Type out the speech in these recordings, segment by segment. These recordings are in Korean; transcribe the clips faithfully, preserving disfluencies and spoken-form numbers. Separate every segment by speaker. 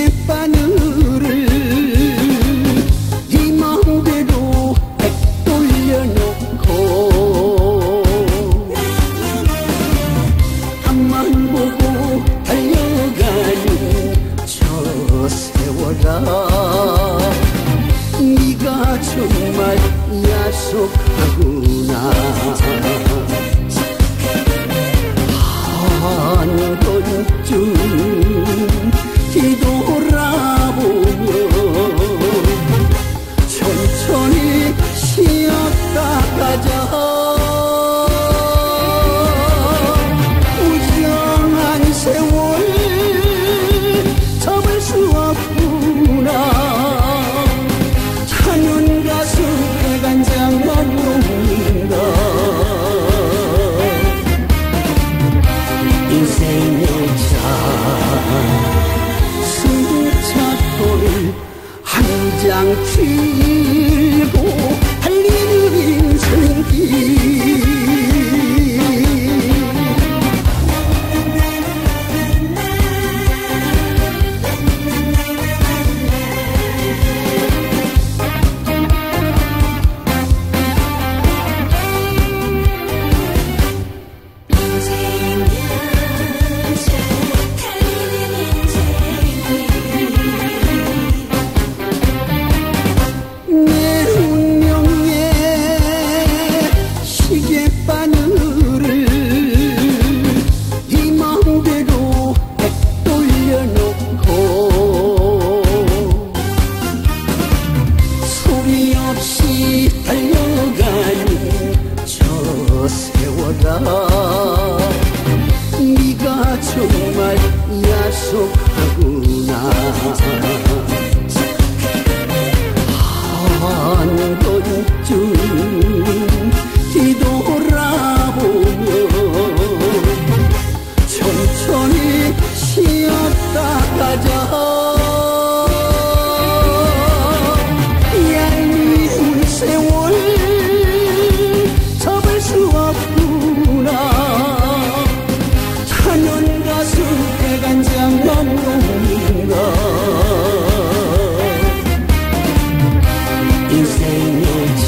Speaker 1: 시계바늘을 네 마음대로 백 돌려놓고 앞만 보고 달려가는 저 세월아, 네가 정말 야속하구나. 한 번쯤 뒤돌아보며 천천히 쉬었다 가자. 무정한 세월 잡을 수 없구나. 찬연 가슴 백안장만 녹는다. 인생의 차 승차권을 한 장 들고 달리는 인생길. 네가 정말 야속하구나. 한 번쯤 뒤돌아보며 천천히 쉬었다 가자. 얄미운 세월 잡을 수 없구나. 찬연 가슴 백안장만 녹는다. 인생의 차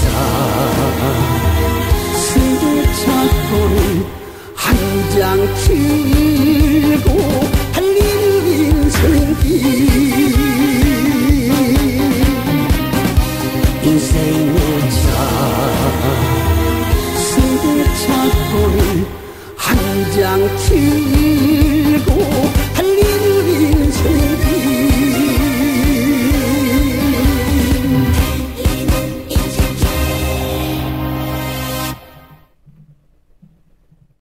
Speaker 1: 승차권을 한 장 들고 달리는 인생길. 인생의 차 승차권을 한 장 들고